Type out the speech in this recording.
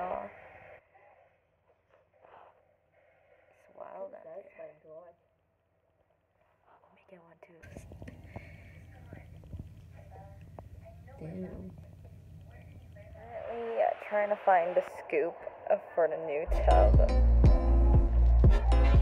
Aw. It's wild out there. Let me get one too. Damn. Currently trying to find the scoop for the new tub.